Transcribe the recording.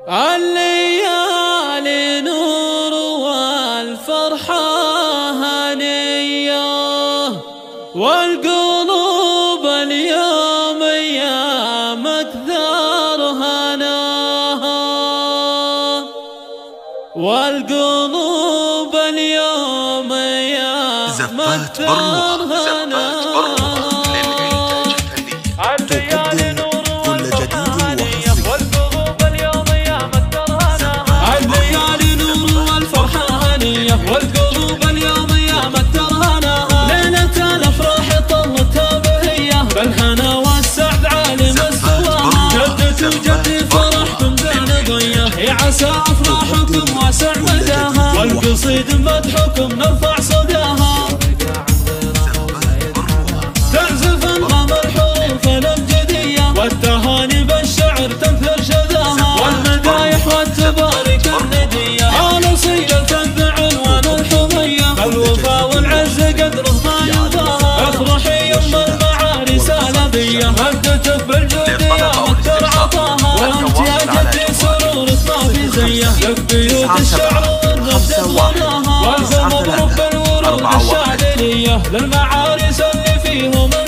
الليالي نور والفرحة هنية، والقلوب اليوم أيام أكثر هناها، والقلوب اليوم أيام أكثر هناها. تقدم كل جديد وحصري. الليالي نور والفرحة هنية، والقلوب اليوم أيام أكثر هناها. ليلة الأفراح طلتها بهية، بالهنا والسعد عالم استواها. جدتي وجدي فرحكم زين ضية، يا عسى أفراحكم واسع مداها، والقصيد مدحكم نرفع صداها. تعزف أنغام الحروف الأبجدية، والتهاني بالشعر تنثر شذاها، والمدايح والتبارك الندية. الأصيلة تنبع عنوان الحمية، الوفا والعز قدره ما يضاها. افرحي يم المعارس الأبية، هدتك بالجود يا مكتر عطاها. وانت يا جدي سرورك ما في زيه، لك بيوت الشعر والرفد بغناها. والف مبروك بالورود الشاذلية، للمعارس اللي فيهم